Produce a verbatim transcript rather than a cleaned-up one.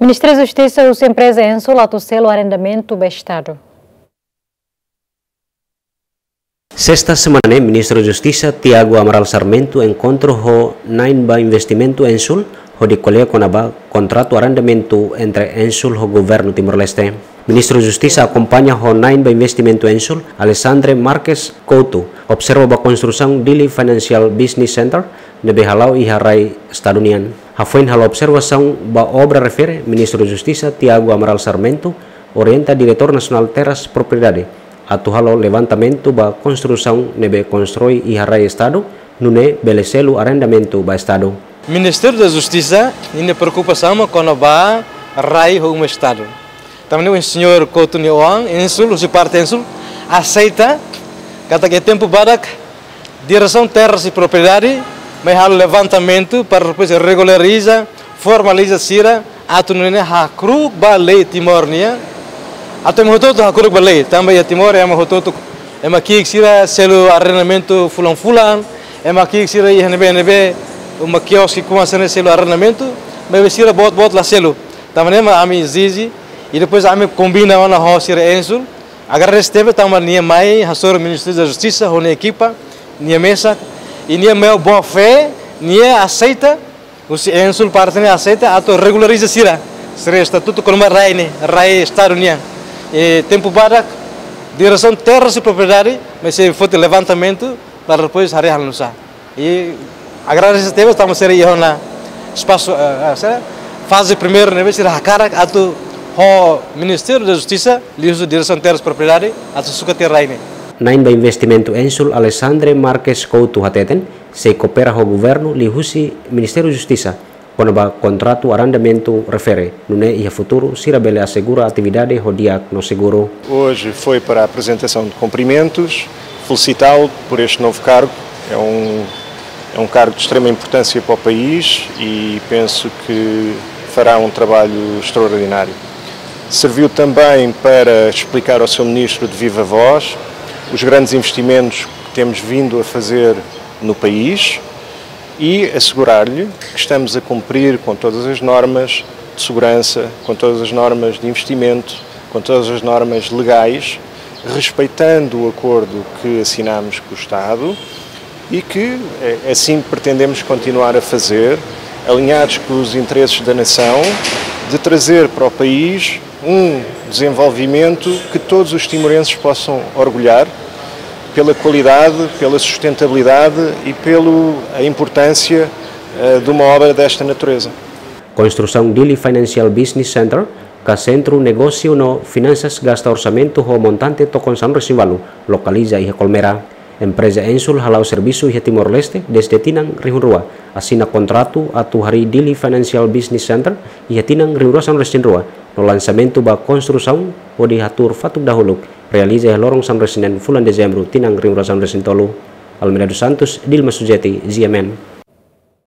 Ministério da Justiça e a empresa Ensul atucelo o arrendamento do Estado. Sexta semana, o Ministro da Justiça, Tiago Amaral Sarmento, encontrou o Nainba Investimento Ensul, o de colher com a contrato arrendamento entre Ensul e o governo Timor-Leste. O Ministro da Justiça acompanha o Nainba Investimento Ensul, Alessandre Marques Couto, observa a construção Dili Financial Business Center, na Behalau e Harai Estado-Unian. A foi a observação da obra refere, o Ministro da Justiça, Tiago Amaral Sarmento, orienta Diretor Nacional Terras Propriedade, atuhalo levantamento da construção nebe constrói e Harai Estado, nune belecelo arrendamento ba Estado. Ministério da Justiça tem preocupação com o ba Harai o Estado. Também o senhor Couto Niuang, Ensul, o parte Ensul, aceita que tempo badak direção terras e propriedade, mas há levantamento para depois regularizar, formalizar sira, atu nune hakru ba lei Timor-Nia. Até o hototo hakuruk balai, também a Timor é uma hototo, é uma que sira selo arrendamento fulan fulan, é uma que sira i hanebe hanebe, uma quiosque com a cena selo arrendamento, mas sira bot bot lá selo. Também é uma ami zizi e depois ami combina uma ho sira Ensul. Agar resteve também nia mai hasor Ministério da Justiça, hone equipa, nia mesa e nia meu boa fé, nia aceita, o Ensul parte nia aceita, ato regulariza sira, sira estatuto como rai ne, rai Estado-Unian. E tempo para direção terras e propriedade, mas se for levantamento para depois hari hal nusa. E agradecer teve estamos ser aí na espaço fase primeiro nível ser hakara atau ho Ministério da Justiça liuso direção terras e propriedade atau suka terra ini. Nainba Investimento Ensul Alessandre Marques Couto hateten se coopera ho governo liusi Ministério da Justiça. Quando o contrato arrendamento refere, no e a futuro, Sirabele assegura a atividade Rodiac no seguro. Hoje foi para a apresentação de cumprimentos, felicitá-lo por este novo cargo. É um, é um cargo de extrema importância para o país e penso que fará um trabalho extraordinário. Serviu também para explicar ao seu Ministro de viva voz os grandes investimentos que temos vindo a fazer no país, e assegurar-lhe que estamos a cumprir com todas as normas de segurança, com todas as normas de investimento, com todas as normas legais, respeitando o acordo que assinamos com o Estado e que assim pretendemos continuar a fazer, alinhados com os interesses da nação, de trazer para o país um desenvolvimento que todos os timorenses possam orgulhar, pela qualidade, pela sustentabilidade e pela importância uh, de uma obra desta natureza. Construção Dili Financial Business Center, que centro negócio no finanças gasta orçamento o montante tocon San Resivalu, localiza e Colmera. Empresa Ensul halau serviço e Timor-Leste desde Tinang Rihunrua, assina contrato atu hari Dili Financial Business Center e Tinang Rihunrua San Resinrua, no lançamento da construção o de hatur fatuk dahuluk, realiza a lorong San Resinen fulan Dezembro Tinang Rihunrua San Resintolu. Almeida dos Santos, Dilma Sujeti, Z M N.